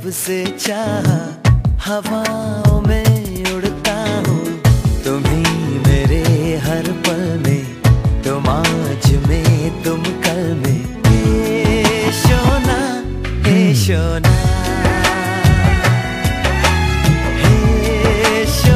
से चाहा, हवाओं में उड़ता हूँ। तुम ही मेरे हर पल में, तुम आज में तुम कल में। हे शोना, हे शोना, हे शोना।